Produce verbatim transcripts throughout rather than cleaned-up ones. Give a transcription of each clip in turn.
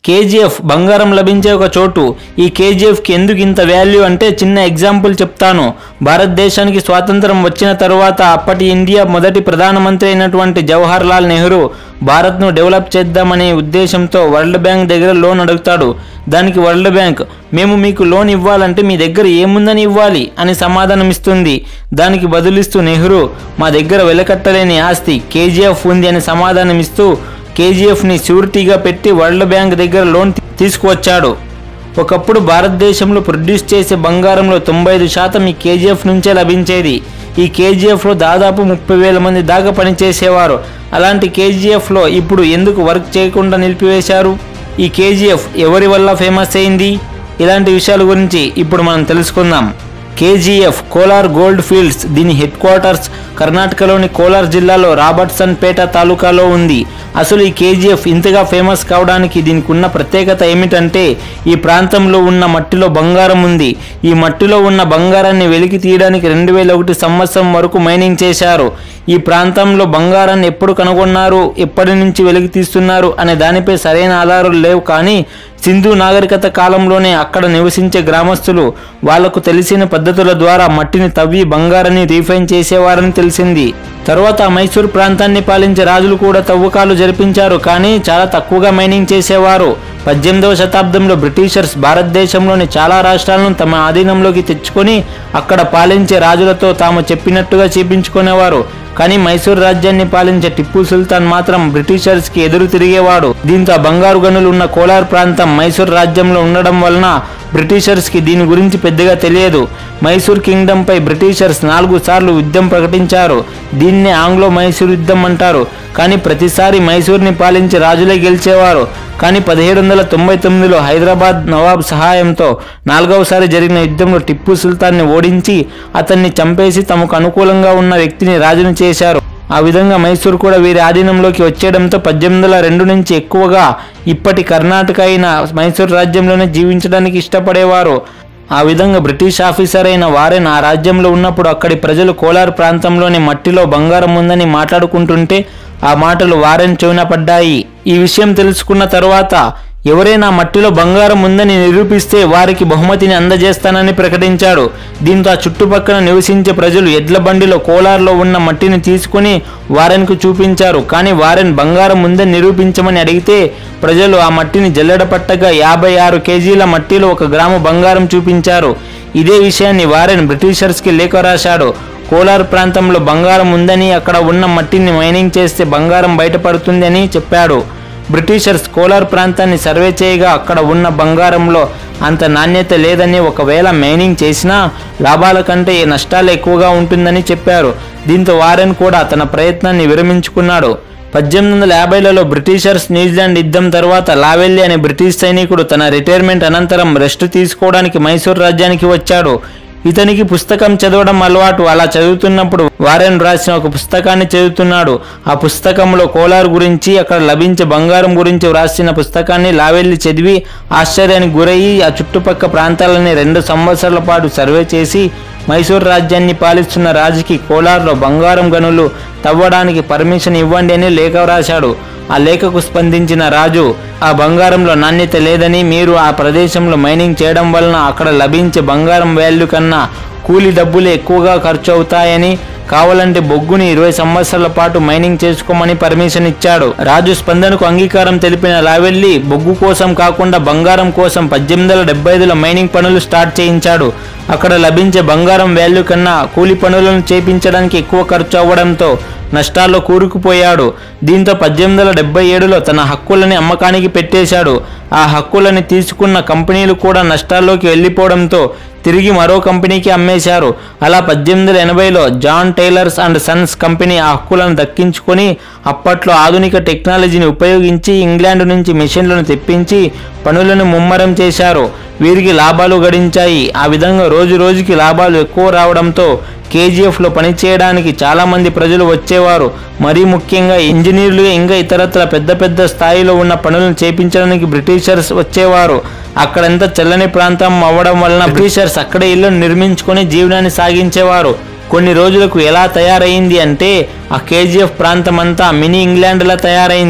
KGF బంగారం లభించే ఒక చోటు. ఈ కేజీఎఫ్కి ఎందుకు ఇంత వాల్యూ అంటే చిన్న ఎగ్జాంపుల్ చెప్తాను. భారతదేశానికి స్వాతంత్రం వచ్చిన తరువాత అప్పటి ఇండియా మొదటి ప్రధానమంత్రి అయినటువంటి జవహర్ లాల్ నెహ్రూ భారత్ను డెవలప్ చేద్దామనే ఉద్దేశంతో వరల్డ్ బ్యాంక్ దగ్గర లోన్ అడుగుతాడు. దానికి వరల్డ్ బ్యాంక్ మేము మీకు లోన్ ఇవ్వాలంటే మీ దగ్గర ఏముందని ఇవ్వాలి అని సమాధానం ఇస్తుంది. దానికి బదులిస్తూ నెహ్రూ మా దగ్గర వెలకట్టలేని ఆస్తి కేజీఎఫ్ ఉంది అని సమాధానం ఇస్తూ కేజీఎఫ్ని ష్యూరిటీగా పెట్టి వరల్డ్ బ్యాంక్ దగ్గర లోన్ తీసుకువచ్చాడు. ఒకప్పుడు భారతదేశంలో ప్రొడ్యూస్ చేసే బంగారంలో తొంభై ఐదు శాతం ఈ కేజీఎఫ్ నుంచే లభించేది. ఈ కేజీఎఫ్లో దాదాపు ముప్పై వేల మంది దాకా పనిచేసేవారు. అలాంటి కేజీఎఫ్లో ఇప్పుడు ఎందుకు వర్క్ చేయకుండా నిలిపివేశారు? ఈ కేజీఎఫ్ ఎవరి వల్ల ఫేమస్ అయింది? ఇలాంటి విషయాల గురించి ఇప్పుడు మనం తెలుసుకుందాం. KGF Kolar gold fields. దీని హెడ్ క్వార్టర్స్ కర్ణాటకలోని కోలార్ జిల్లాలో రాబర్ట్సన్ పేట తాలూకాలో ఉంది. అసలు ఈ కేజీఎఫ్ ఇంతగా ఫేమస్ కావడానికి దీనికి ఉన్న ప్రత్యేకత ఏమిటంటే ఈ ప్రాంతంలో ఉన్న మట్టిలో బంగారం ఉంది. ఈ మట్టిలో ఉన్న బంగారాన్ని వెలికి తీయడానికి రెండు వేల ఒకటి సంవత్సరం వరకు మైనింగ్ చేశారు. ఈ ప్రాంతంలో బంగారాన్ని ఎప్పుడు కనుగొన్నారు, ఎప్పటి నుంచి వెలికి తీస్తున్నారు అనే దానిపై సరైన ఆధారాలు లేవు. కానీ సింధు నాగరికత కాలంలోనే అక్కడ నివసించే గ్రామస్తులు వాళ్లకు తెలిసిన పద్ధతుల ద్వారా మట్టిని తవ్వి బంగారాన్ని రీఫైన్ చేసేవారని తెలిసింది. తర్వాత మైసూర్ ప్రాంతాన్ని పాలించే రాజులు కూడా తవ్వకాలు జరిపించారు, కానీ చాలా తక్కువగా మైనింగ్ చేసేవారు. పద్దెనిమిదవ శతాబ్దంలో బ్రిటిషర్స్ భారతదేశంలోని చాలా రాష్ట్రాలను తమ ఆధీనంలోకి తెచ్చుకొని అక్కడ పాలించే రాజులతో తాము చెప్పినట్టుగా చేపించుకునేవారు. కానీ మైసూర్ రాజ్యాన్ని పాలించే టిప్పు సుల్తాన్ మాత్రం బ్రిటిషర్స్ కి ఎదురు తిరిగేవాడు. దీంతో బంగారు గనులు ఉన్న కోలార్ ప్రాంతం మైసూర్ రాజ్యంలో ఉండడం వలన బ్రిటిషర్స్ కి దీని గురించి పెద్దగా తెలియదు. మైసూర్ కింగ్డమ్ పై బ్రిటిషర్స్ నాలుగు సార్లు యుద్ధం ప్రకటించారు. దీన్నే ఆంగ్లో మైసూర్ యుద్ధం అంటారు. కానీ ప్రతిసారి మైసూర్ని పాలించే రాజులే గెలిచేవారు. కానీ పదిహేడు వందల తొంభై తొమ్మిదిలో హైదరాబాద్ నవాబ్ సహాయంతో నాలుగవసారి జరిగిన యుద్ధంలో టిప్పు సుల్తాన్ని ఓడించి అతన్ని చంపేసి తమకు అనుకూలంగా ఉన్న వ్యక్తిని రాజును చేశారు. ఆ విధంగా మైసూర్ కూడా వీరి ఆధీనంలోకి వచ్చేయడంతో పద్దెనిమిది వందల రెండు నుంచి ఎక్కువగా ఇప్పటి కర్ణాటక అయిన మైసూర్ రాజ్యంలోనే జీవించడానికి ఇష్టపడేవారు. ఆ విధంగా బ్రిటిష్ ఆఫీసర్ అయిన వారెన్ ఆ రాజ్యంలో ఉన్నప్పుడు అక్కడి ప్రజలు కోలార్ ప్రాంతంలోని మట్టిలో బంగారం ఉందని మాట్లాడుకుంటుంటే ఆ మాటలు వారెన్ చెవిన పడ్డాయి. ఈ విషయం తెలుసుకున్న తరువాత ఎవరైనా మట్టిలో బంగారం ఉందని నిరూపిస్తే వారికి బహుమతిని అందజేస్తానని ప్రకటించాడు. దీంతో ఆ చుట్టుపక్కల నివసించే ప్రజలు ఎడ్ల బండిలో కోలార్లో ఉన్న మట్టిని తీసుకుని వారెన్కు చూపించారు. కానీ వారెన్ బంగారం ఉందని నిరూపించమని అడిగితే ప్రజలు ఆ మట్టిని జల్లెడ పట్టగా యాభై ఆరు కేజీల మట్టిలో ఒక గ్రాము బంగారం చూపించారు. ఇదే విషయాన్ని వారెన్ బ్రిటిషర్స్కి లేఖ రాశాడు. కోలార్ ప్రాంతంలో బంగారం ఉందని, అక్కడ ఉన్న మట్టిని మైనింగ్ చేస్తే బంగారం బయటపడుతుంది అని చెప్పాడు. బ్రిటిషర్స్ కోలార్ ప్రాంతాన్ని సర్వే చేయగా అక్కడ ఉన్న బంగారంలో అంత నాణ్యత లేదని, ఒకవేళ మైనింగ్ చేసినా లాభాల కంటే నష్టాలు ఎక్కువగా ఉంటుందని చెప్పారు. దీంతో వారెన్ కూడా తన ప్రయత్నాన్ని విరమించుకున్నాడు. పద్దెనిమిది వందల యాభైలలో బ్రిటిషర్స్ న్యూజిలాండ్ యుద్ధం తర్వాత లావెల్లీ అనే బ్రిటిష్ సైనికుడు తన రిటైర్మెంట్ అనంతరం రెస్ట్ తీసుకోవడానికి మైసూర్ రాజ్యానికి వచ్చాడు. ఇతనికి పుస్తకం చదవడం అలవాటు. అలా చదువుతున్నప్పుడు వారెన్ రాసిన ఒక పుస్తకాన్ని చదువుతున్నాడు. ఆ పుస్తకంలో కోలార్ గురించి, అక్కడ లభించే బంగారం గురించి వ్రాసిన పుస్తకాన్ని లావెల్లీ చదివి ఆశ్చర్యానికి గురయ్యి ఆ చుట్టుపక్కల ప్రాంతాలని రెండు సంవత్సరాల పాటు సర్వే చేసి మైసూర్ రాజ్యాన్ని పాలిస్తున్న రాజుకి కోలార్లో బంగారం గనులు తవ్వడానికి పర్మిషన్ ఇవ్వండి అని లేఖ రాశాడు. ఆ లేఖకు స్పందించిన రాజు ఆ బంగారంలో నాణ్యత లేదని, మీరు ఆ ప్రదేశంలో మైనింగ్ చేయడం వలన అక్కడ లభించే బంగారం వాల్యూ కన్నా కూలీ డబ్బులు ఎక్కువగా ఖర్చు అవుతాయని, కావాలంటే బొగ్గుని ఇరవై సంవత్సరాల పాటు మైనింగ్ చేసుకోమని పర్మిషన్ ఇచ్చాడు. రాజు స్పందనకు అంగీకారం తెలిపిన లావెల్లీ బొగ్గు కోసం కాకుండా బంగారం కోసం పద్దెనిమిది వందల డెబ్బై ఐదులో మైనింగ్ పనులు స్టార్ట్ చేయించాడు. అక్కడ లభించే బంగారం వాల్యూ కన్నా కూలి పనులను చేపించడానికి ఎక్కువ ఖర్చు అవ్వడంతో నష్టాల్లో కూరుకుపోయాడు. దీంతో పద్దెనిమిది వందల డెబ్బై ఏడులో తన హక్కులని అమ్మకానికి పెట్టేశాడు. ఆ హక్కులని తీసుకున్న కంపెనీలు కూడా నష్టాల్లోకి వెళ్ళిపోవడంతో తిరిగి మరో కంపెనీకి అమ్మేశారు. అలా పద్దెనిమిది వందల ఎనభైలో John Taylors and sons company ఆ హక్కులను దక్కించుకొని అప్పట్లో ఆధునిక టెక్నాలజీని ఉపయోగించి ఇంగ్లాండ్ నుంచి మెషిన్లను తెప్పించి పనులను ముమ్మరం చేశారు. వీరికి లాభాలు గడించాయి. ఆ విధంగా రోజు రోజుకి లాభాలు ఎక్కువ రావడంతో కేజీఎఫ్లో పనిచేయడానికి చాలామంది ప్రజలు వచ్చేవారు. మరీ ముఖ్యంగా ఇంజనీర్లు, ఇంకా ఇతరత్ర పెద్ద పెద్ద స్థాయిలో ఉన్న పనులను చేపించడానికి బ్రిటిషర్స్ వచ్చేవారు. అక్కడంతా చల్లని ప్రాంతం అవ్వడం వలన బ్రిటిషర్స్ అక్కడే ఇళ్లను నిర్మించుకొని జీవనాన్ని సాగించేవారు. కొన్ని రోజులకు ఎలా తయారైంది అంటే ఆ కేజీఎఫ్ ప్రాంతం అంతా మినీ ఇంగ్లాండ్లా తయారైంది.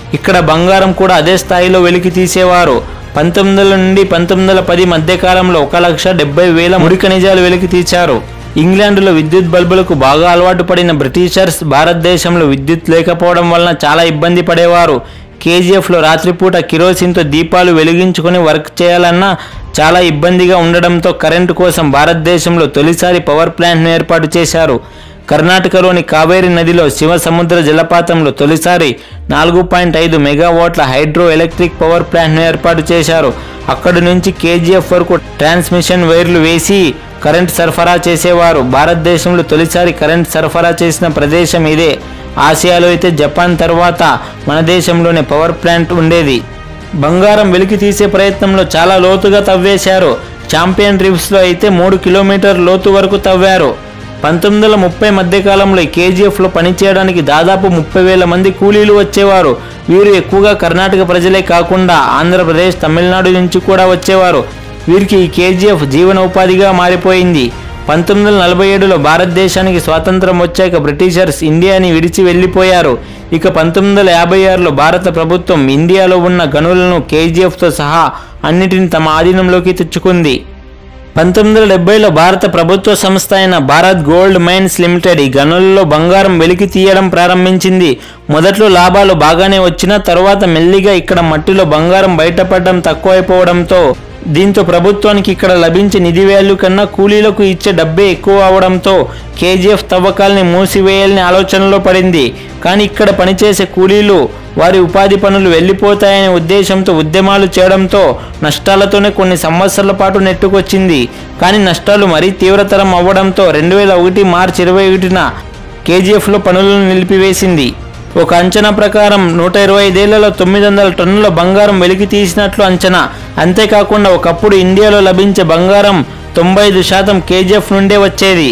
ఇక్కడ బంగారం కూడా అదే స్థాయిలో వెలికి తీసేవారు. పంతొమ్మిది వందల నుండి పంతొమ్మిది వందల పది మధ్య కాలంలో ఒక లక్ష డెబ్బై వేల ముడి ఖనిజాలు వెలికి తీశారు. ఇంగ్లాండ్లో విద్యుత్ బల్బులకు బాగా అలవాటు పడిన బ్రిటిషర్స్ భారతదేశంలో విద్యుత్ లేకపోవడం వలన చాలా ఇబ్బంది పడేవారు. కేజీఎఫ్లో రాత్రిపూట కిరోసిన్తో దీపాలు వెలిగించుకొని వర్క్ చేయాలన్నా చాలా ఇబ్బందిగా ఉండడంతో కరెంటు కోసం భారతదేశంలో తొలిసారి పవర్ ప్లాంట్ను ఏర్పాటు చేశారు. కర్ణాటకలోని కావేరీ నదిలో శివ సముద్ర జలపాతంలో తొలిసారి నాలుగు పాయింట్ ఐదు మెగావాట్ల హైడ్రో ఎలక్ట్రిక్ పవర్ ప్లాంట్ను ఏర్పాటు చేశారు. అక్కడి నుంచి కేజీఎఫ్ వరకు ట్రాన్స్మిషన్ వైర్లు వేసి కరెంట్ సరఫరా చేసేవారు. భారతదేశంలో తొలిసారి కరెంట్ సరఫరా చేసిన ప్రదేశం ఇదే. ఆసియాలో అయితే జపాన్ తర్వాత మన దేశంలోనే పవర్ ప్లాంట్ ఉండేది. బంగారం వెలికి తీసే ప్రయత్నంలో చాలా లోతుగా తవ్వేశారు. ఛాంపియన్ రివ్స్లో అయితే మూడు కిలోమీటర్ లోతు వరకు తవ్వారు. పంతొమ్మిది వందల ముప్పై మధ్యకాలంలో కేజీఎఫ్లో పనిచేయడానికి దాదాపు ముప్పై వేల మంది కూలీలు వచ్చేవారు. వీరు ఎక్కువగా కర్ణాటక ప్రజలే కాకుండా ఆంధ్రప్రదేశ్, తమిళనాడు నుంచి కూడా వచ్చేవారు. వీరికి ఈ కేజీఎఫ్ జీవనోపాధిగా మారిపోయింది. పంతొమ్మిది వందల నలభై ఏడులో భారతదేశానికి స్వాతంత్రం వచ్చాక బ్రిటిషర్స్ ఇండియాని విడిచి వెళ్ళిపోయారు. ఇక పంతొమ్మిది వందల యాభై ఆరులో భారత ప్రభుత్వం ఇండియాలో ఉన్న గనులను కేజీఎఫ్తో సహా అన్నిటిని తమ ఆధీనంలోకి తెచ్చుకుంది. పంతొమ్మిది వందల డెబ్బైలో భారత ప్రభుత్వ సంస్థ అయిన భారత్ గోల్డ్ మైన్స్ లిమిటెడ్ ఈ గనులలో బంగారం వెలికి తీయడం ప్రారంభించింది. మొదట్లో లాభాలు బాగానే వచ్చినా తర్వాత మెల్లిగా ఇక్కడ మట్టిలో బంగారం బయటపడడం తక్కువైపోవడంతో దీంతో ప్రభుత్వానికి ఇక్కడ లభించే నిధి వాల్యూ కన్నా కూలీలకు ఇచ్చే డబ్బే ఎక్కువ అవడంతో కేజీఎఫ్ తవ్వకాల్ని మూసివేయాలని ఆలోచనలో పడింది. కానీ ఇక్కడ పనిచేసే కూలీలు వారి ఉపాధి పనులు వెళ్ళిపోతాయనే ఉద్దేశంతో ఉద్యమాలు చేయడంతో నష్టాలతోనే కొన్ని సంవత్సరాల పాటు నెట్టుకొచ్చింది. కానీ నష్టాలు మరీ తీవ్రతరం అవ్వడంతో రెండు వేల ఒకటి మార్చి ఇరవై ఒకటిన కేజీఎఫ్లో పనులను నిలిపివేసింది. ఒక అంచనా ప్రకారం నూట ఇరవై ఐదేళ్లలో తొమ్మిది వందల టన్నుల బంగారం వెలికి తీసినట్లు అంచనా. అంతేకాకుండా ఒకప్పుడు ఇండియాలో లభించే బంగారం తొంభై ఐదు శాతం కేజీఎఫ్ నుండే వచ్చేది.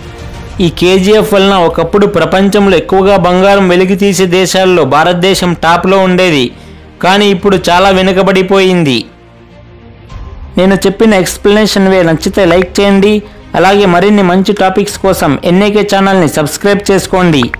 ఈ కేజీఎఫ్ వలన ఒకప్పుడు ప్రపంచంలో ఎక్కువగా బంగారం వెలికి తీసే దేశాల్లో భారతదేశం టాప్లో ఉండేది. కానీ ఇప్పుడు చాలా వెనుకబడిపోయింది. నేను చెప్పిన ఎక్స్ప్లెనేషన్ వే నచ్చితే లైక్ చేయండి. అలాగే మరిన్ని మంచి టాపిక్స్ కోసం ఎన్ఏకే ఛానల్ని సబ్స్క్రైబ్ చేసుకోండి.